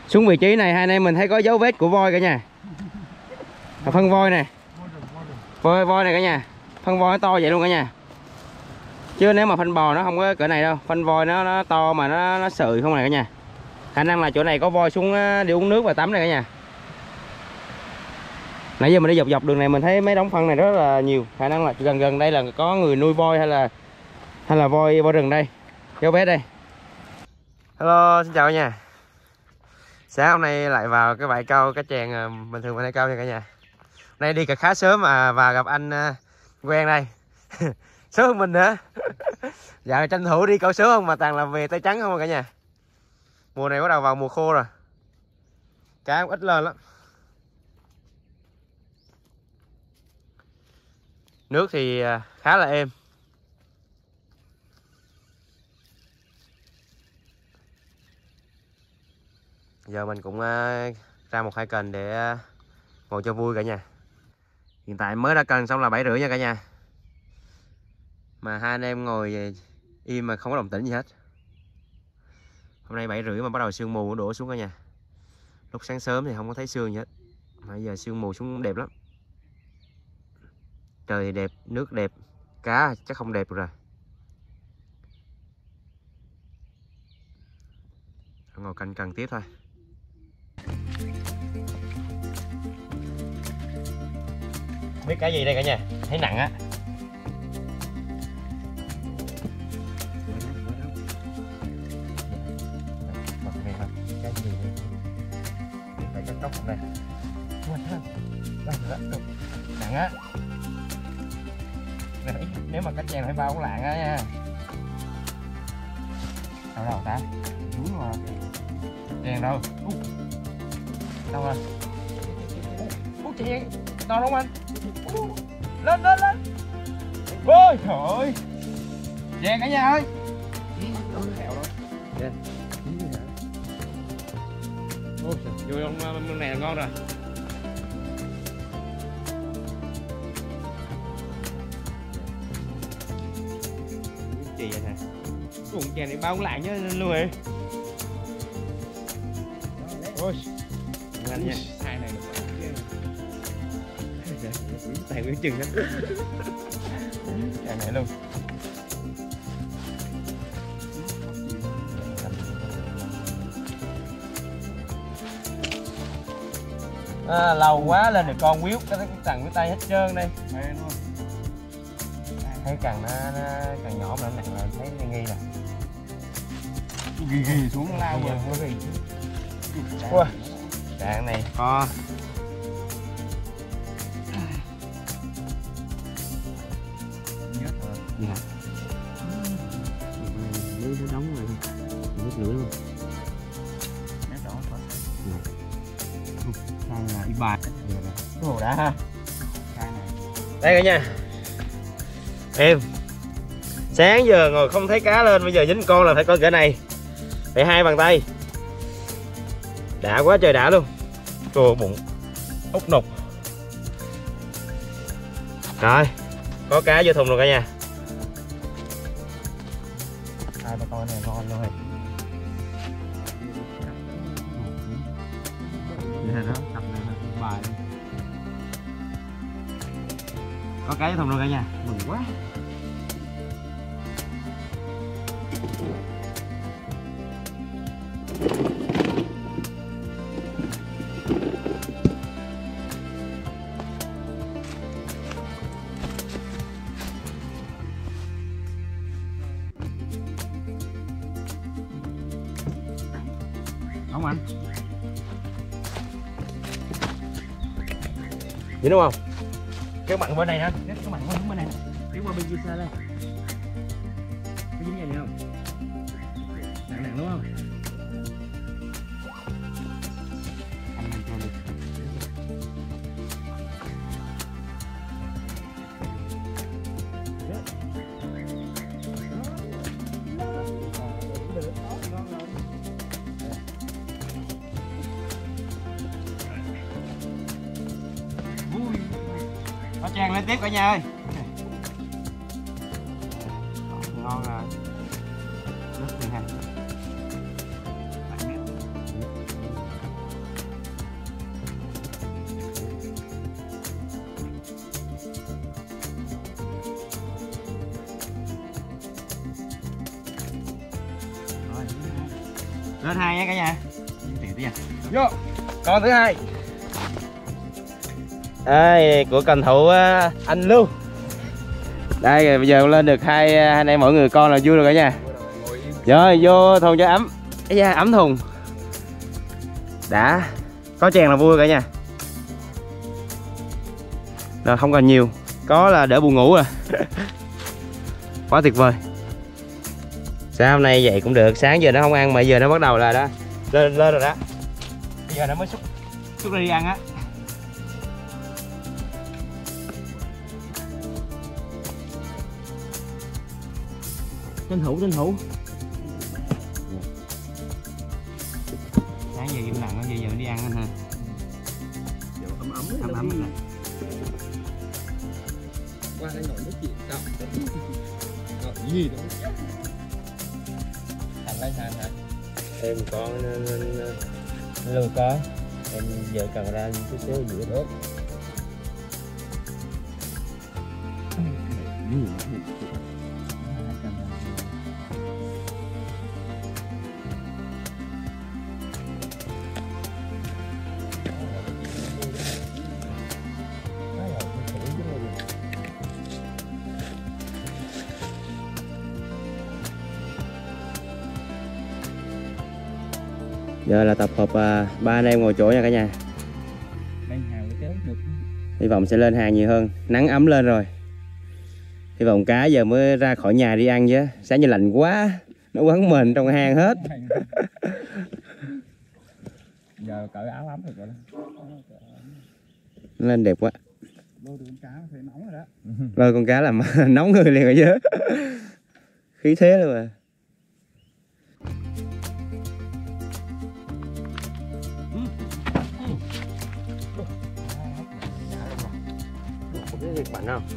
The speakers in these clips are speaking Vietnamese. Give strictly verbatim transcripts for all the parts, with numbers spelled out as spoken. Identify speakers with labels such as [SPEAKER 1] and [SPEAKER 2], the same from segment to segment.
[SPEAKER 1] Xuống vị trí này hai anh em mình thấy có dấu vết của voi cả nhà. Phân voi này. Voi voi này cả nhà. Phân voi nó to vậy luôn cả nhà. Chứ nếu mà phân bò nó không có cỡ này đâu. Phân voi nó, nó to mà nó nó sợi không này cả nhà. Khả năng là chỗ này có voi xuống đi uống nước và tắm này cả nhà. Nãy giờ mình đi dọc dọc đường này mình thấy mấy đống phân này rất là nhiều. Khả năng là gần gần đây là có người nuôi voi hay là hay là voi voi rừng đây. Dấu vết đây. Hello, xin chào cả nhà. Sáng hôm nay lại vào cái bãi câu cá chèn bình thường mình hay câu nha cả nhà. Hôm nay đi cả khá sớm mà và gặp anh quen đây. Sớm hơn mình nữa. Dạ tranh thủ đi câu sớm không mà toàn là về tay trắng không cả nhà. Mùa này bắt đầu vào mùa khô rồi. Cá cũng ít lên lắm. Nước thì khá là êm. Giờ mình cũng ra một hai cần để ngồi cho vui cả nhà. Hiện tại mới ra cần xong là bảy rưỡi nha cả nhà. Mà hai anh em ngồi im mà không có động tĩnh gì hết. Hôm nay bảy rưỡi mà bắt đầu sương mù đổ xuống cả nhà. Lúc sáng sớm thì không có thấy sương gì hết. Mà giờ sương mù xuống đẹp lắm. Trời thì đẹp, nước đẹp, cá chắc không đẹp được rồi. Ngồi canh cần tiếp thôi. Biết cái gì đây cả nhà? Thấy nặng á. Cái gì đây? Phải cắt cốc không đây? Nặng á. Nếu mà cá chèn phải bao cũng lạng á nha. Đâu đâu ta? Đúng rồi. Chèn đâu? Út. Đâu rồi? Út chèn. To đúng không anh? Út. Lên lên lên. Ôi trời ơi. Chèn cả nhà ơi. Ôi trời, vô trong này là ngon rồi. Gì vậy nè? Cùng chèn này bao lạng nhá luôn rồi. Ôi. Anh nha. Hai này được tay nguyên chừng đó. Chèn này luôn. À, lâu quá lên được con quýu cái cần với tay hết trơn đây. Thấy cần nó, nó cần nhỏ mà nó nặng là thấy nghi nghi nè. Ghi ghi xuống lao rồi. Ui, trạng này to. Gì hả? Lưới nó đóng rồi thôi. Nước lưỡi luôn. Nước đỏ thôi. Đây là y bài. Ồ đã ha. Đây cả nhà. Em sáng giờ ngồi không thấy cá lên, bây giờ dính con là phải coi cỡ này. Phải hai bàn tay. Đã quá trời đã luôn. Cô bụng út nục. Rồi, có cá vô thùng rồi cả nhà. Hai ba con này ngon rồi. Đây đó, tập này là bài. Có cá vô thùng rồi cả nhà, mừng quá. Không anh? Vậy đúng không? Cái mặn bên này nè, cái mặn bên này nè. Kéo qua bên kia xa đây. Có dính gì không? Nặng nặng đúng không? Anh ăn cho đi. Nó tràn lên tiếp cả nhà ơi. Ngon rồi. Rất là hay. Lên hai nha cả nhà. Vô. Con thứ hai. Đây của cần thủ anh Lưu. Đây bây giờ lên được hai hai anh em mỗi người con là vui rồi cả nhà. Rồi vô thùng cho ấm. Ây da, ấm thùng. Đã có chèn là vui cả nhà. Rồi không còn nhiều, có là đỡ buồn ngủ rồi. Quá tuyệt vời. Sáng hôm nay dậy cũng được, sáng giờ nó không ăn mà giờ nó bắt đầu là đó lên lên rồi đó. Bây giờ nó mới xúc xúc ra đi ăn á. Tranh thủ tranh thủ. Sáng giờ im lặng giờ giờ đi ăn anh ha.
[SPEAKER 2] Giờ ấm ấm
[SPEAKER 1] Ấm ấm rồi.
[SPEAKER 2] Qua đây ngồi nói chuyện cậu. Ngồi gì đó. Hành lên hành hả?
[SPEAKER 1] Em con luôn có. Em vợ cần ra chút xíu giữa đốt. Giờ là tập hợp à, ba anh em ngồi chỗ nha cả nhà. Hy vọng sẽ lên hàng nhiều hơn. Nắng ấm lên rồi. Hy vọng cá giờ mới ra khỏi nhà đi ăn chứ. Sáng giờ lạnh quá. Nó quấn mình trong hang hết.
[SPEAKER 2] Giờ cởi áo ấm được rồi đó.
[SPEAKER 1] Lên đẹp quá.
[SPEAKER 2] Lôi được con cá thì nóng rồi đó.
[SPEAKER 1] Lôi con cá làm nóng người liền rồi chứ. Khí thế luôn mà. Thiệt mạnh không?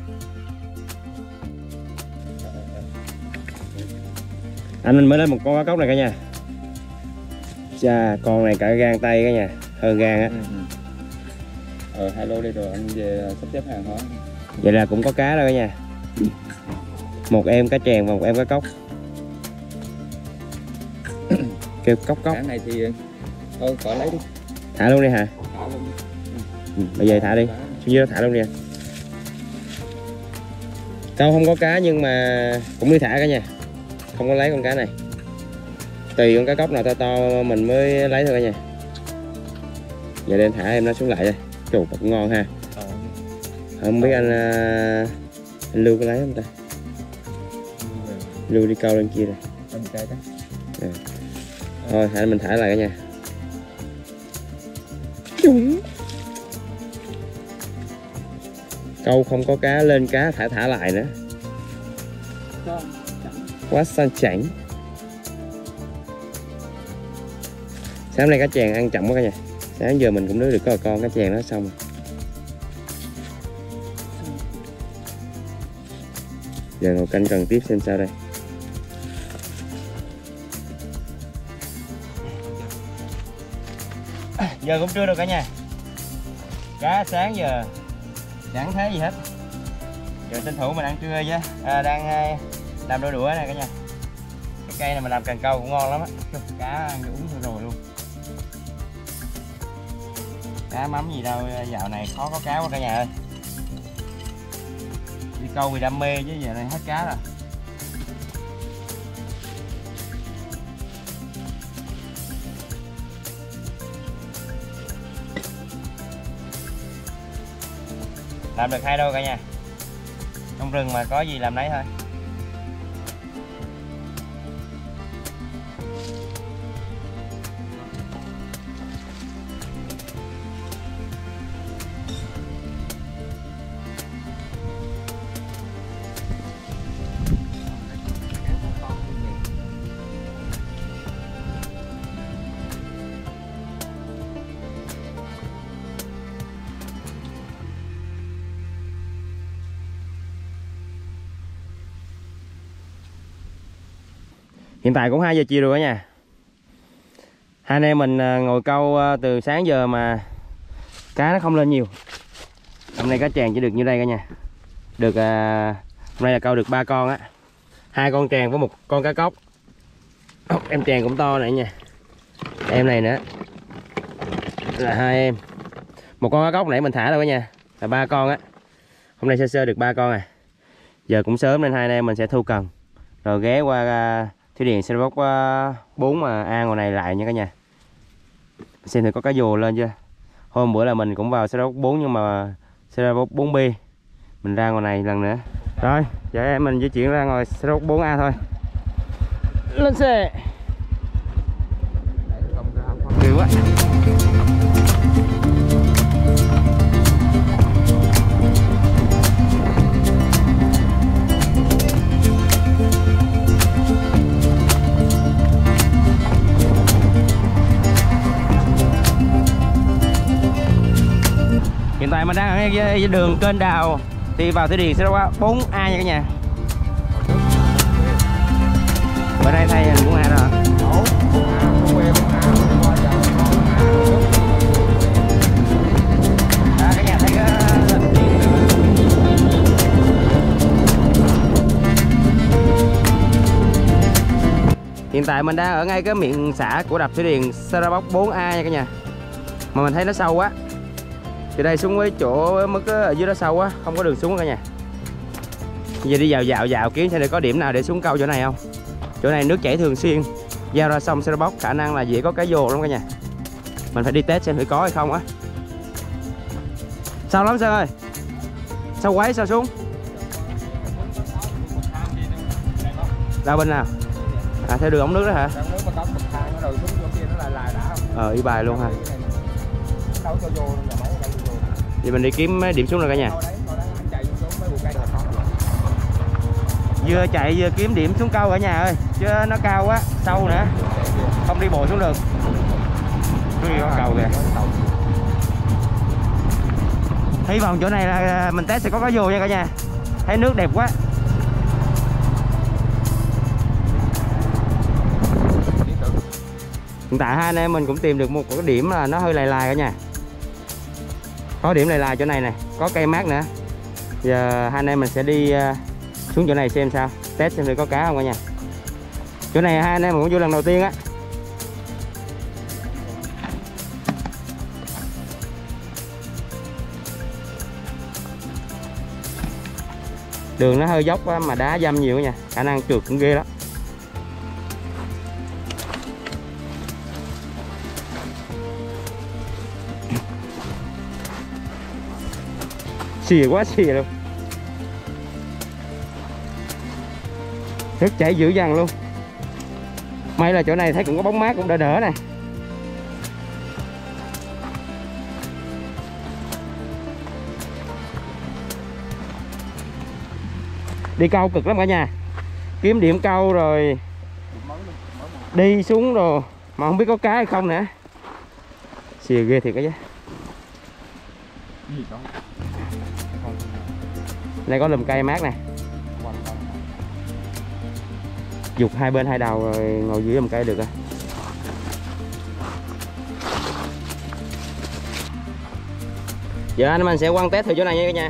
[SPEAKER 1] Anh mình mới lên một con cá cốc này cả nhà. Chà, con này cả gang tay cả nhà, hơn gang á.
[SPEAKER 2] Ờ, hai lô đi rồi anh về sắp xếp hàng hóa.
[SPEAKER 1] Vậy là cũng có cá đâu cả nhà. Một em cá chèn và một em cá cốc. Kêu cốc cốc.
[SPEAKER 2] Cá này thì thôi khỏi lấy đi.
[SPEAKER 1] Thả luôn đi hả?
[SPEAKER 2] Thả luôn đi.
[SPEAKER 1] Ừ, bây giờ thả đi. Xuống dưới đó thả luôn đi. Câu không có cá nhưng mà cũng đi thả cả nhà. Không có lấy con cá này. Tùy con cá cốc nào to to mình mới lấy thôi cả nhà. Giờ đem thả em nó xuống lại đây. Trời cũng ngon ha. Không biết anh anh Lưu có lấy không ta? Lưu đi câu lên kia rồi. À. Thôi hãy mình thả lại cả nhà. Đúng. Câu không có cá lên cá thả thả lại nữa. Quá sang chảnh. Sáng nay cá chèn ăn chậm quá cả nhà. Sáng giờ mình cũng nướng được có con cá chèn nó xong rồi. Giờ ngồi canh cần tiếp xem sao đây. Giờ cũng trưa rồi cả nhà. Cá sáng giờ chẳng thấy gì hết. Giờ tranh thủ mình ăn trưa chứ. À, đang làm đôi đũa này cả nhà. Cái cây này mình làm cần câu cũng ngon lắm á. Cá ăn uống thôi rồi luôn. Cá mắm gì đâu, dạo này khó có cá quá cả nhà ơi. Đi câu vì đam mê chứ giờ này hết cá rồi. Làm được hai đôi cả nhà. Trong rừng mà có gì làm nấy thôi. Hiện tại cũng hai giờ chiều rồi cả nhà. Hai anh em mình ngồi câu từ sáng giờ mà cá nó không lên nhiều. Hôm nay cá tràng chỉ được như đây cả nhà. Được à, hôm nay là câu được ba con á. Hai con tràng với một con cá cốc. Ốc em tràng cũng to này nha. Em này nữa là hai em. Một con cá cóc nãy mình thả đâu cả nhà, là ba con á. Hôm nay sơ sơ được ba con à. Giờ cũng sớm nên hai anh em mình sẽ thu cần rồi ghé qua uh, thủy điện Sê Bốc uh, bốn mà A ngoài này lại nha cả nhà. Xem thử có cá dồ lên chưa. Hôm bữa là mình cũng vào Sê Bốc bốn nhưng mà Sê Bốc bốn B mình ra ngoài này lần nữa. Rồi giờ em mình di chuyển ra ngoài Sê Bốc bốn A thôi. Lên xe. Kìa quá. Hiện tại mình đang ở ngay đường kênh đào đi vào thủy điện Sê Bốc bốn A nha cả nhà. Bữa nay thay hình bốn A rồi. Đó, cả nhà thấy cái... Hiện tại mình đang ở ngay cái miệng xả của đập thủy điện Sê Bốc bốn A nha cả nhà. Mà mình thấy nó sâu quá. Từ đây xuống với chỗ mức ở dưới đó sâu quá, không có đường xuống cả nhà. Bây giờ đi dạo dạo dạo kiếm xem để có điểm nào để xuống câu chỗ này không. Chỗ này nước chảy thường xuyên, giao ra sông Sê Bốc, khả năng là dễ có cá dồ lắm cả nhà. Mình phải đi test xem thử có hay không á. Sâu lắm Sơn ơi. Sâu quấy sao xuống. Đâu bên nào? À theo đường ống nước đó hả? Ờ y bài luôn ha. Thì mình đi kiếm điểm xuống rồi cả nhà. Vừa chạy vừa kiếm điểm xuống câu cả nhà ơi, chứ nó cao quá, sâu nữa, không đi bộ xuống được. Cái gì có cầu kìa. Hy vọng chỗ này là mình test sẽ có cá dồ nha cả nhà. Thấy nước đẹp quá. Hiện tại hai anh em mình cũng tìm được một cái điểm là nó hơi lài lài cả nhà. Có điểm lài lài chỗ này nè, có cây mát nữa. Giờ hai anh em mình sẽ đi xuống chỗ này xem sao, test xem thử có cá không cả nhà. Chỗ này hai anh em mình cũng vô lần đầu tiên á. Đường nó hơi dốc quá, mà đá dâm nhiều nha, khả năng trượt cũng ghê lắm. Xìa quá xìa luôn. Nước chảy dữ dằn luôn. May là chỗ này thấy cũng có bóng mát cũng đỡ đỡ này. Đi câu cực lắm cả nhà. Kiếm điểm câu rồi đi xuống rồi mà không biết có cá hay không nữa. Xìa ghê thiệt cả chứ. Đây có lùm cây mát nè. Dục hai bên hai đầu rồi ngồi dưới lùm cây được rồi. Giờ anh mình sẽ quăng test thử chỗ này nha cả nhà.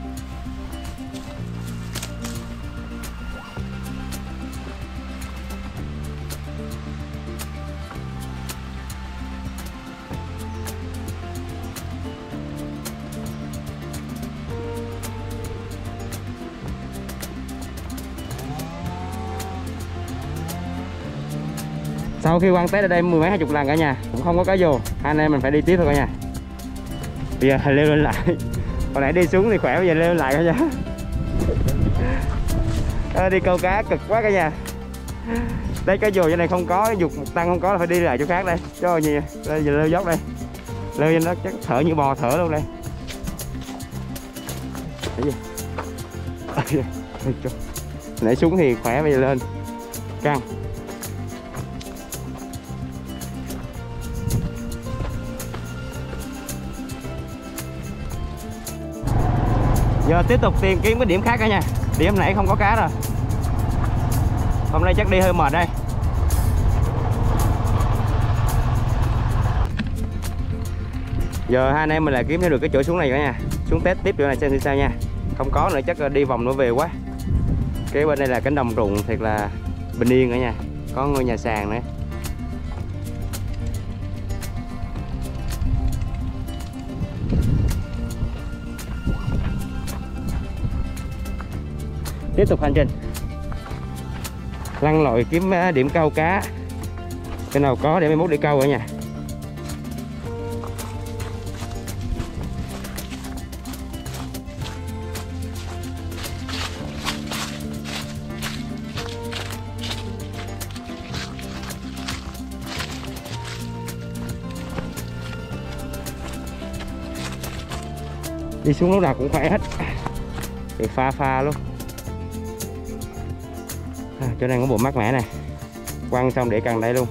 [SPEAKER 1] Sau khi quăng test ở đây mười mấy hai chục lần cả nhà cũng không có cá dồ, hai anh em mình phải đi tiếp thôi cả nhà. Bây giờ leo lên lại. Hồi nãy đi xuống thì khỏe, bây giờ leo lên lại cả nhà. À, đi câu cá cực quá cả nhà. Đây cá dồ chỗ này không có, dục một tăng không có là phải đi lại chỗ khác đây. Cho gì đây giờ leo dốc đây. Leo trên đó chắc thở như bò thở luôn đây. Cái gì? Nãy xuống thì khỏe, bây giờ lên căng. Giờ tiếp tục tìm kiếm cái điểm khác cả nhà. Điểm nãy không có cá rồi. Hôm nay chắc đi hơi mệt đây. Giờ hai anh em mình lại kiếm thêm được cái chỗ xuống này cả nhà. Xuống test tiếp chỗ này xem sao nha. Không có nữa chắc đi vòng nữa về quá. Cái bên đây là cánh đồng ruộng thiệt là bình yên cả nhà. có ngôi nhà sàn nữa. Tiếp tục hành trình lặn lội kiếm điểm câu cá, cái nào có để mai mốt đi câu ở nhà. Đi xuống lúc nào cũng khỏe hết, được pha pha luôn. À, chỗ này có bộ mát mẻ này, quăng xong để cần đây luôn.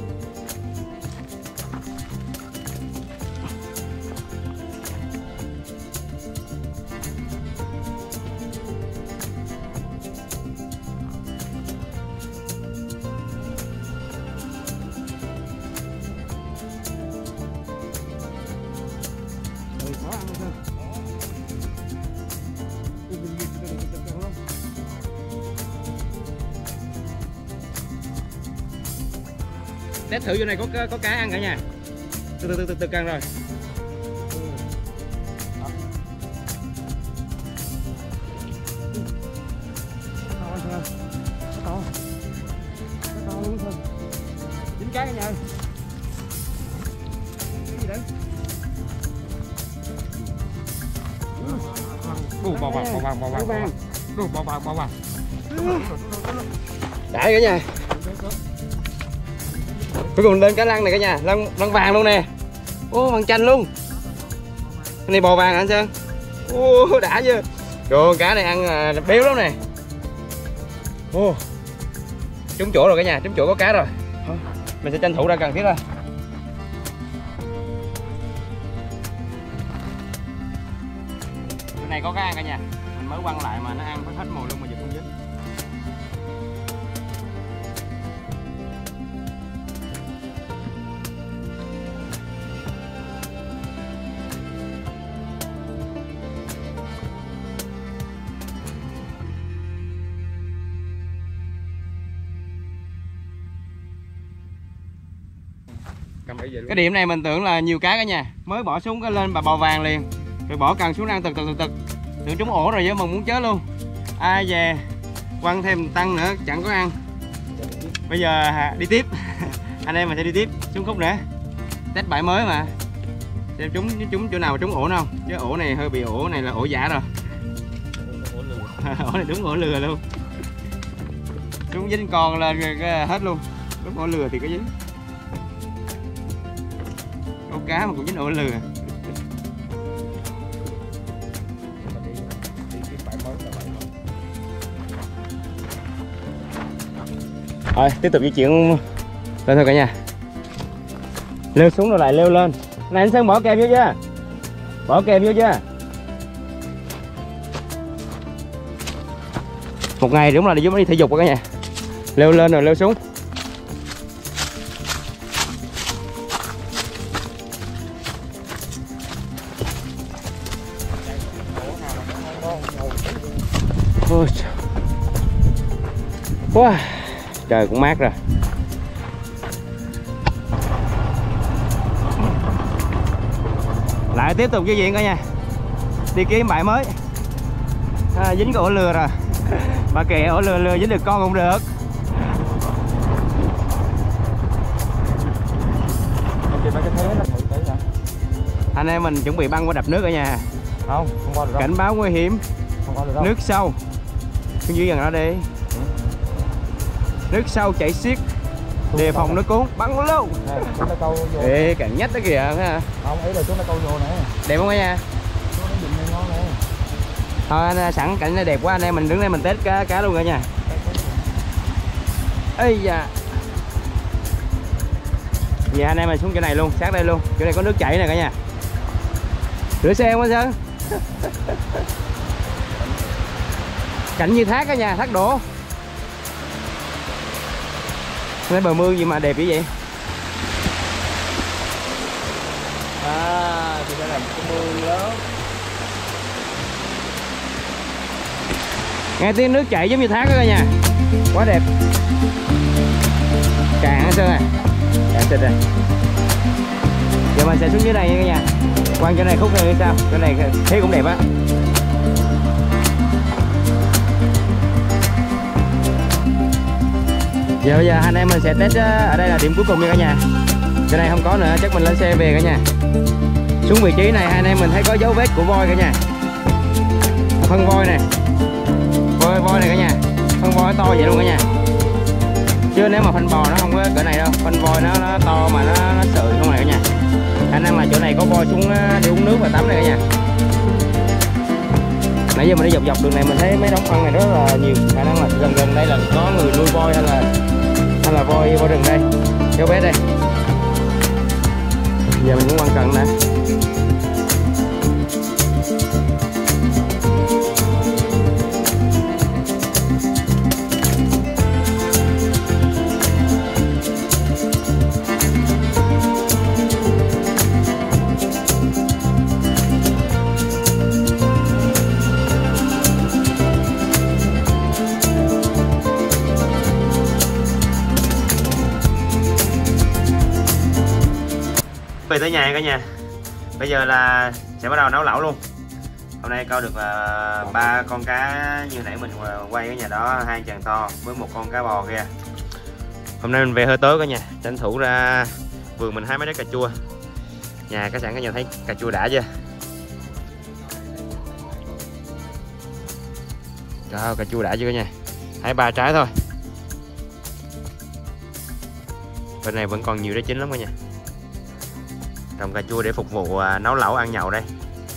[SPEAKER 1] Test thử vô này có có cá ăn cả nhà. Từ từ từ từ, từ cân rồi. Dính cá cả nhà ơi. Cái gì đấy? Đủ bò vàng bò vàng bò vàng. Đủ bò vàng bò vàng. Đã cả nhà. Cuối cùng lên cá lăng này cả nhà, lăng, lăng vàng luôn nè. Ô, vàng chanh luôn. Cái này bò vàng hả anh Sơn? Ô, đã chưa? Trời, cá này ăn à, béo lắm nè. Ô, trúng chỗ rồi cả nhà, trúng chỗ có cá rồi. Mình sẽ tranh thủ ra cần thiết thôi. Cái này có cá ăn cả nhà. Mình mới quăng lại mà nó ăn hết mồi luôn mà giờ không dính. Cái điểm này mình tưởng là nhiều cá cả nhà, mới bỏ xuống cái lên bà bò vàng liền, rồi bỏ cần xuống ăn tực tực tực tực, tưởng trúng ổ rồi chứ mà muốn chết luôn. Ai về quăng thêm tăng nữa chẳng có ăn. Bây giờ đi tiếp. Anh em mình sẽ đi tiếp xuống khúc nữa, test bãi mới mà xem trúng trúng chỗ nào mà trúng ổ nào không, chứ ổ này hơi bị, ổ này là ổ giả rồi. Ổ này đúng ổ lừa luôn, trúng dính con lên hết luôn, đúng ổ lừa thì có dính. Câu cá mà cũng dính ổ lừa. Rồi tiếp tục di chuyển lên thôi cả nhà. Leo xuống rồi lại leo lên. Này anh Sơn bỏ kèm vô chưa? Bỏ kèm vô chưa? Một ngày đúng là đi giúp đi thể dục cả nhà. Leo lên rồi leo xuống. Ôi trời. Wow. Trời cũng mát rồi. Lại tiếp tục di chuyển cả nhà, đi kiếm bãi mới. À, dính cái ổ lừa rồi. Bà kệ ổ lừa lừa dính được con cũng được. Anh em mình chuẩn bị băng qua đập nước ở nhà.
[SPEAKER 2] Không, không qua được đâu.
[SPEAKER 1] Cảnh báo nguy hiểm.
[SPEAKER 2] Không qua được đâu.
[SPEAKER 1] Nước sâu. Xuống dưới gần đó đi. Ừ. Nước sâu chảy xiết. Đề phòng nước cuốn, bắn luôn. Ê, càng nhách đó kìa.
[SPEAKER 2] Không, ý là chúng ta câu vô nè.
[SPEAKER 1] Đẹp không cả nhà? Thôi anh sẵn cảnh nó đẹp quá, anh em mình đứng đây mình test cá cá luôn cả nhà. Ây da. Dạ anh em mình xuống chỗ này luôn, sát đây luôn. Chỗ này có nước chảy nè cả nhà. Rửa xe không anh Sơn? Cảnh như thác cả nhà, thác đổ. Cái bờ mương gì mà đẹp như vậy? À, thì đây là một cái mương lớn. Nghe tiếng nước chảy giống như thác đó cả nhà. Quá đẹp. Cạn hả Sơn à? Cạn thịt rồi. Giờ mình sẽ xuống dưới đây nha cả nhà. Quăng chỗ này khúc này sao? Chỗ này thấy cũng đẹp á. Giờ bây giờ hai anh em mình sẽ test ở đây là điểm cuối cùng nha cả nhà. Chỗ này không có nữa, chắc mình lên xe về cả nhà. Xuống vị trí này hai anh em mình thấy có dấu vết của voi cả nhà. Phân voi này. Voi voi này cả nhà. Phân voi nó to vậy luôn cả nhà. Chứ nếu mà phân bò nó không có cỡ này đâu. Phân voi nó, nó to mà nó, nó sợi không này cả nhà. Khả năng là chỗ này có voi xuống đi uống nước và tắm này cả nhà. Nãy giờ mình đi dọc dọc đường này mình thấy mấy đống phân này rất là nhiều. Khả năng là gần gần đây là có người nuôi voi hay là hay là voi voi rừng đây. Dấu vết đây. Giờ mình cũng quan cận nè. Về tới nhà cả nhà. Bây giờ là sẽ bắt đầu nấu lẩu luôn. Hôm nay câu được uh, ba con cá như nãy mình quay ở nhà đó, hai chàng to với một con cá bò kia. Hôm nay mình về hơi tối cả nhà, tranh thủ ra vườn mình hái mấy trái cà chua. Nhà các sẵn cả nhà thấy cà chua đã chưa? Trời ơi, cà chua đã chưa cả nhà? Hái ba trái thôi. Bên này vẫn còn nhiều trái chín lắm cả nhà. Trồng cà chua để phục vụ nấu lẩu ăn nhậu đây.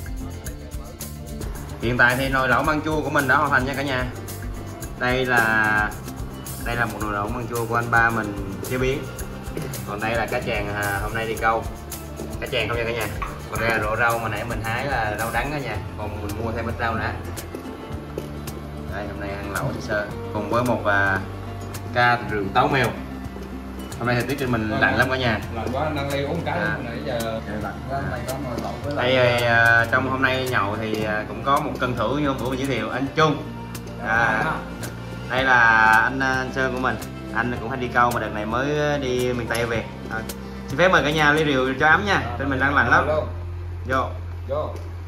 [SPEAKER 1] Hiện tại thì nồi lẩu măng chua của mình đã hoàn thành nha cả nhà. Đây là đây là một nồi lẩu măng chua của anh ba mình chế biến. Còn đây là cá chàng à, hôm nay đi câu. Cá chàng không nha cả nhà. Còn đây là rổ rau mà nãy mình hái là rau đắng cả nhà. Còn mình mua thêm ít rau nữa. Đây hôm nay ăn lẩu sơ cùng với một à, ca rừng táo mèo. Hôm nay thời tiết trên mình lạnh lắm cả nhà.
[SPEAKER 2] Lạnh quá năng ly uống cái à. Nãy giờ lạnh quá này có nồi lẩu với lại.
[SPEAKER 1] Đây uh, trong hôm nay nhậu thì uh, cũng có một cân thử như hôm bữa mình giới thiệu anh Trung. À, đây là anh, anh Sơn của mình. Anh cũng hay đi câu mà đợt này mới đi miền Tây về. À, xin phép mời cả nhà ly rượu cho ấm nha. Trên mình đang lạnh lắm. Vô.
[SPEAKER 2] Vô.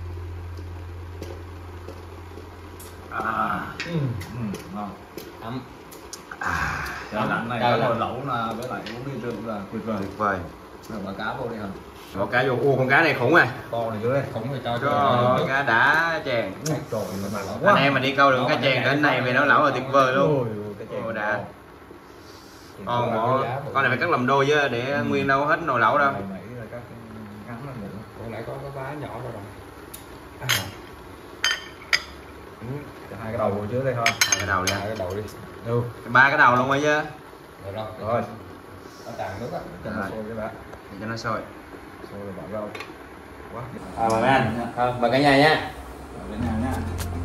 [SPEAKER 1] À.
[SPEAKER 2] Ừ. Ừ. Ngon. Ấm. À, cái lạnh này có nồi lẩu là với lại uống ly rượu là tuyệt vời.
[SPEAKER 1] Tuyệt vời.
[SPEAKER 2] Rồi bỏ cá vô đi hả?
[SPEAKER 1] Bỏ cá vô. Ô con cá này khủng à.
[SPEAKER 2] Con này dưới đây, khủng này cho
[SPEAKER 1] cho cá đã chèn.
[SPEAKER 2] Trời ơi,
[SPEAKER 1] anh em mà đi câu được cá chèn cỡ này về nấu lẩu là tuyệt vời luôn. Ồ đã. Còn con này phải cắt làm đôi chứ để ừ. nguyên đâu hết nồi lẩu đâu.
[SPEAKER 2] Còn nãy có cái vá nhỏ rồi. À. Hai cái đầu vô trước đây thôi.
[SPEAKER 1] Hai cái đầu đi.
[SPEAKER 2] Hai cái đầu đi.
[SPEAKER 1] Ừ. Ba cái đầu luôn rồi chứ.
[SPEAKER 2] Rồi rồi. Rồi. Nó tràn nước á, cho nó sôi cái bát.
[SPEAKER 1] Để cho nó sôi.
[SPEAKER 2] Sôi rồi bỏ rau. Quá.
[SPEAKER 1] À mời mấy anh. À, mời cả nhà nha.
[SPEAKER 2] Mời cả nhà nha.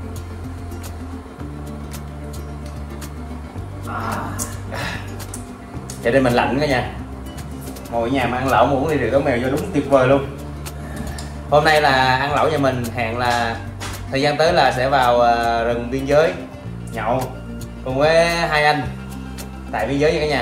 [SPEAKER 1] À. Cho nên mình lạnh cả nhà. Ngồi ở nhà mà ăn lẩu mà uống ly rượu táo mèo vô đúng tuyệt vời luôn. Hôm nay là ăn lẩu nhà mình hẹn là thời gian tới là sẽ vào rừng biên giới nhậu cùng với hai anh tại biên giới nha cả nhà.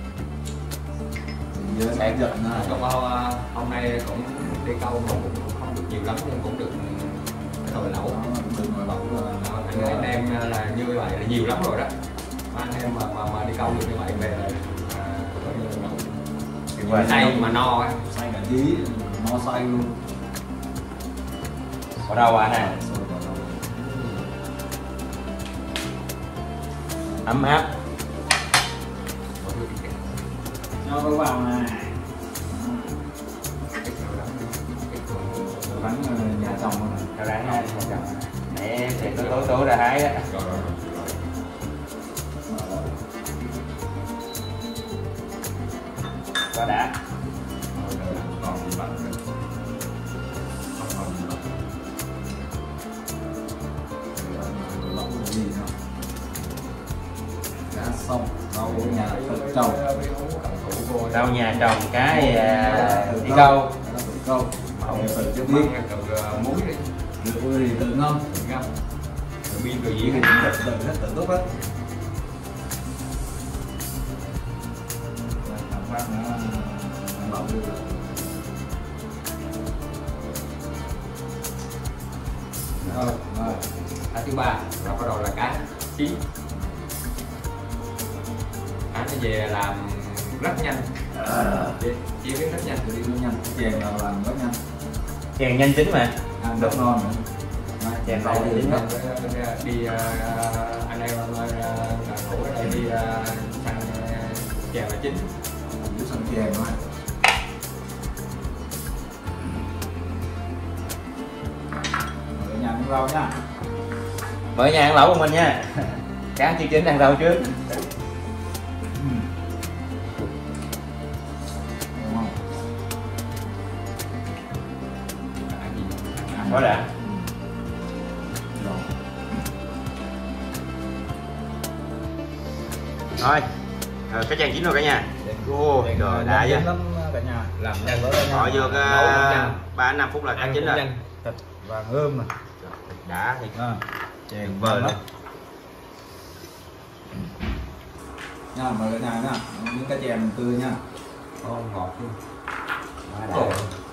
[SPEAKER 2] Sẽ giận câu hôm nay cũng đi câu mà cũng không được nhiều lắm nhưng cũng được cái nồi lẩu, được nồi lẩu là anh em là như vậy là nhiều lắm rồi đó. Anh em mà mà, mà đi câu được như vậy về là có như lẩu say mà no, say cả dí, no say luôn.
[SPEAKER 1] Ở đâu à nè? Ấm áp.
[SPEAKER 2] Cho nó vào này. Bắn nhà chồng rồi.
[SPEAKER 1] Tao ráng nha, nhà chồng. Mẹ thì tối tối tối ra hái á. Quá đã.
[SPEAKER 2] Xong, rau nhà trồng,
[SPEAKER 1] rau nhà trồng cái đi câu,
[SPEAKER 2] câu, phải chưa biết muối đi, muối thì tự ngâm, tự ngâm, tự biên tự diễn thì tự tự hết tự tốt hết.
[SPEAKER 3] bác nó ăn lẩu được.
[SPEAKER 2] Rồi, rồi. Cá thứ ba là bắt đầu là cá chín. Cá nó về làm rất nhanh, chế chế biến rất nhanh.
[SPEAKER 3] Đi nó nhanh, chèn là làm rất nhanh,
[SPEAKER 1] Chèn nhanh chín mà.
[SPEAKER 3] ăn rất ngon nữa.
[SPEAKER 1] Chèn
[SPEAKER 2] Đây
[SPEAKER 1] lâu
[SPEAKER 2] thì
[SPEAKER 1] chín
[SPEAKER 2] mình
[SPEAKER 1] hết.
[SPEAKER 2] đi uh, anh em thủ ở đây đi uh, sang chèn là chính.
[SPEAKER 3] Dưới sân chèn thôi. Ở nhà ăn rau nha.
[SPEAKER 1] Mở nhà ăn lẩu của mình nha. Cá chưa chín ăn rau trước.
[SPEAKER 3] Đúng không?
[SPEAKER 1] Có đã.
[SPEAKER 3] Rồi.
[SPEAKER 1] Thôi. Rồi, cái chèn chín rồi cả nhà. Ô, trời đã chứ.
[SPEAKER 3] lắm cả nhà.
[SPEAKER 2] Làm nhanh đó
[SPEAKER 1] Bỏ vô cái ba năm phút là cá chín rồi.
[SPEAKER 3] Thịt vàng ươm này.
[SPEAKER 1] Đã thì
[SPEAKER 3] À, chèn
[SPEAKER 1] vời
[SPEAKER 3] lắm.
[SPEAKER 1] lắm.
[SPEAKER 3] Nha, mời cả nhà nha. Những cái chèn tươi nha.
[SPEAKER 2] Ô, ngọt luôn.
[SPEAKER 1] Quá đã.
[SPEAKER 2] Ồ.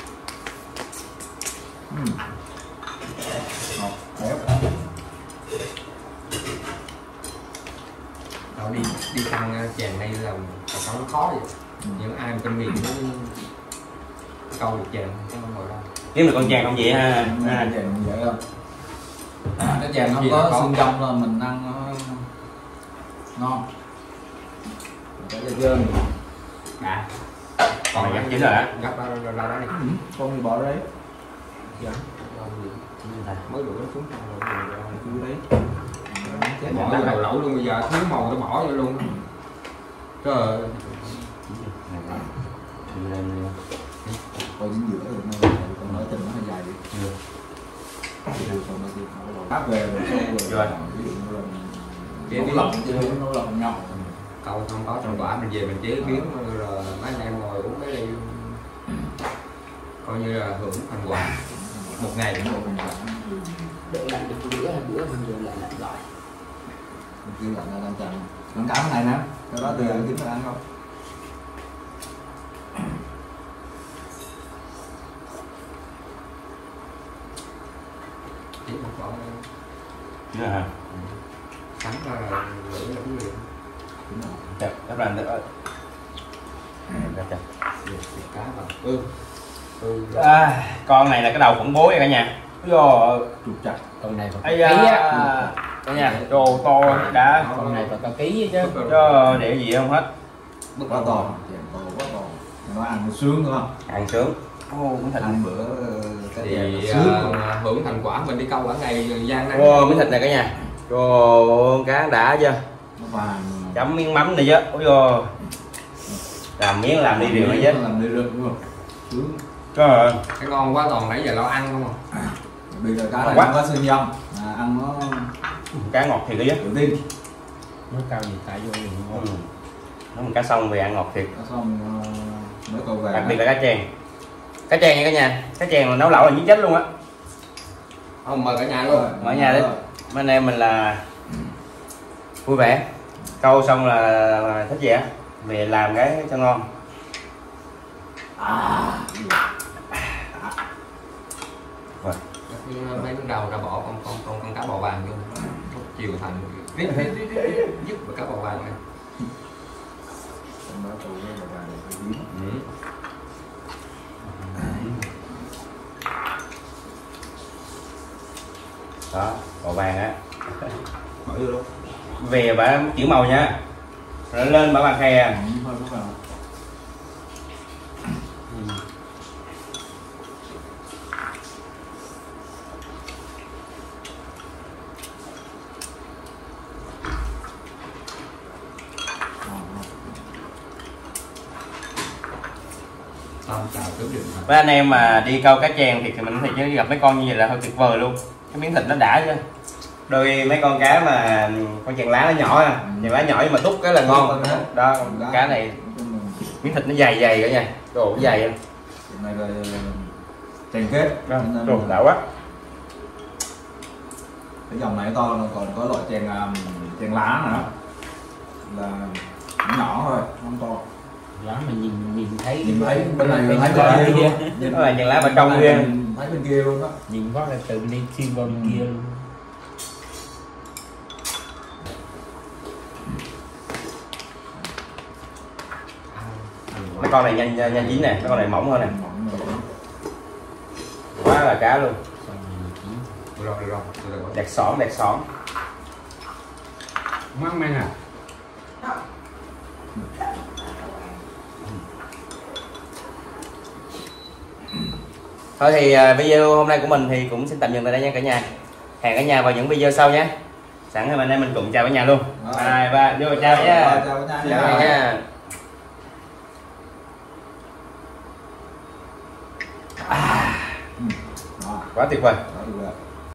[SPEAKER 3] Uhm. Ngọt, béo.
[SPEAKER 2] Đó, đi đi sang chèn đây là có nó khó vậy.
[SPEAKER 3] Ừ.
[SPEAKER 2] Những ai mà kinh nghiệm nó câu được chèn chứ không ngồi đâu.
[SPEAKER 1] Kiếm được con chèn không vậy ha?
[SPEAKER 3] Cái chèn như vậy không? Cái chèn không có xương trong là mình ăn nó ngon. Cái da trơn.
[SPEAKER 2] Đã.
[SPEAKER 1] Còn này gấp chín rồi á.
[SPEAKER 2] Gấp ra ra ra đó đi.
[SPEAKER 3] Con thì bỏ đấy.
[SPEAKER 2] Dạ. Mới đuổi nó xuống rồi.
[SPEAKER 3] Cứ đấy. Chết
[SPEAKER 2] Bỏ
[SPEAKER 3] bỏ
[SPEAKER 2] vô đầu lẩu luôn, bây giờ thiếu màu tôi bỏ vô luôn. Trời ơi.
[SPEAKER 3] Coi dính giữa rồi nó còn nói tình nó hơi dài đi. Thì được còn nó thì nó rồi. Áp về rồi xong rồi. Ví dụ như là nấu lẩu chứ không nấu lẩu nhỏ.
[SPEAKER 2] Cậu không có thành quả mình về mình chế biến rồi mấy anh em ngồi uống cái ly coi như là hưởng thành quả một ngày cũng một thành quả.
[SPEAKER 4] Đợi lại được bữa hai bữa mình rồi lại lại lại.
[SPEAKER 3] Mình kêu bạn là đang chặn. Bạn cám cái này nè. Cái đó từ kiếm là ăn không?
[SPEAKER 2] Chỉ một quả
[SPEAKER 1] Chưa hả?
[SPEAKER 2] sắn ra là lưỡi là cũng liền.
[SPEAKER 1] Chặt, các bạn được ơi. Chặt, chặt.
[SPEAKER 2] Thịt cá vào. Ừ. Ừ.
[SPEAKER 1] À, con này là cái đầu khủng bố vậy cả nhà. Rồi,
[SPEAKER 3] Trục chặt.
[SPEAKER 4] Con này phải
[SPEAKER 1] ấy
[SPEAKER 4] có ký á.
[SPEAKER 1] da. Cả nhà, đồ to đã.
[SPEAKER 4] Con này phải có ký chứ.
[SPEAKER 1] Cho để gì không hết.
[SPEAKER 2] Mức
[SPEAKER 3] Quá to. Chèn to quá to. Nó ăn nó sướng đúng không?
[SPEAKER 1] Ăn sướng. Ô, miếng thịt.
[SPEAKER 3] Ăn bữa cái chèn
[SPEAKER 2] Thì
[SPEAKER 3] nó sướng.
[SPEAKER 2] uh, hưởng thành quả mình đi câu cả ngày gian nan.
[SPEAKER 1] Ô, miếng thịt này cả nhà. Trời cá đã chưa?
[SPEAKER 3] Nó vàng.
[SPEAKER 1] Chấm miếng mắm này chứ. Ôi trời. Làm miếng làm đi điều này chứ.
[SPEAKER 3] Làm đi rượt đúng không? Sướng.
[SPEAKER 1] Trời ơi.
[SPEAKER 2] Cái ngon quá, toàn nãy giờ lo ăn không à.
[SPEAKER 3] Bây giờ cá này
[SPEAKER 1] Quá.
[SPEAKER 3] nó có xương dông. À, ăn nó
[SPEAKER 1] Cá ngọt thiệt đó chứ.
[SPEAKER 3] tự tin.
[SPEAKER 4] Nó cao gì tại vô liền
[SPEAKER 1] Ừ. Nó mình cá sông về ăn ngọt thiệt.
[SPEAKER 3] Nó xong uh, mới câu về.
[SPEAKER 1] Đặc biệt là cá chèn. Cá chèn nha cả nhà. Cá chèn là nấu lẩu là nhí chết luôn á.
[SPEAKER 2] Không, mời cả nhà luôn.
[SPEAKER 1] Mở nhà đấy. Mấy anh em mình là vui vẻ. Câu xong là thích gì á, về làm cái cho ngon.
[SPEAKER 3] À.
[SPEAKER 1] Rồi.
[SPEAKER 2] Mấy con đầu ra bỏ con con con con cá bò vàng vô. Chiều thành riết riết riết riết giúp vào cá bò vàng này.
[SPEAKER 3] Trong đó câu với bò vàng để phải dính.
[SPEAKER 2] Ừ.
[SPEAKER 1] Đó, bò vàng á.
[SPEAKER 3] Bỏ vô luôn.
[SPEAKER 1] Về bà chuyển màu nha. Rồi lên bà bàn khe.
[SPEAKER 3] Ừ, thôi nó vào.
[SPEAKER 2] Xong chào tướng định.
[SPEAKER 1] Với anh em mà đi câu cá chèn thì mình thì chứ gặp mấy con như vậy là hơi tuyệt vời luôn. Cái miếng thịt nó đã chứ. Đôi mấy con cá mà con chèn lá nó nhỏ à, chèn lá nhỏ nhưng mà tút cái là ngon. Đó, cá này miếng thịt nó dày dày cả nha. Đồ nó dày.
[SPEAKER 3] Này là chèn kết.
[SPEAKER 1] Đồ đã quá.
[SPEAKER 3] Cái dòng này to, còn có loại chèn chèn lá nữa là nó nhỏ thôi, không to.
[SPEAKER 4] lá mà nhìn nhìn thấy
[SPEAKER 3] nhìn thấy bên này
[SPEAKER 4] cái
[SPEAKER 3] thấy
[SPEAKER 4] lá
[SPEAKER 3] bên kia
[SPEAKER 4] kia.
[SPEAKER 3] luôn.
[SPEAKER 1] Đó là những lá bên trong kia.
[SPEAKER 3] Nhìn thấy bên kia luôn đó.
[SPEAKER 4] Nhìn phát là từ bên đây xuyên vào bên
[SPEAKER 3] Ừ.
[SPEAKER 4] kia luôn.
[SPEAKER 1] Mấy con này nhanh nhanh chín nè, mấy con này mỏng hơn nè,
[SPEAKER 3] Mỏng rồi.
[SPEAKER 1] quá là cá luôn.
[SPEAKER 2] Được rồi, được rồi, được rồi.
[SPEAKER 1] Đẹp xỏn, đẹp xỏn.
[SPEAKER 4] Mắc men à?
[SPEAKER 1] Thôi thì uh, video hôm nay của mình thì cũng xin tạm dừng tại đây nha cả nhà. Hẹn cả nhà vào những video sau nhé. Sẵn hôm nay mình cùng chào cả nhà luôn.
[SPEAKER 3] Rồi.
[SPEAKER 1] Hai ba, vô chào nha.
[SPEAKER 3] Chào cả nhà
[SPEAKER 1] Chào
[SPEAKER 3] nha.
[SPEAKER 1] nha. À,
[SPEAKER 3] Đó.
[SPEAKER 1] quá tuyệt vời.
[SPEAKER 3] Đó, được rồi.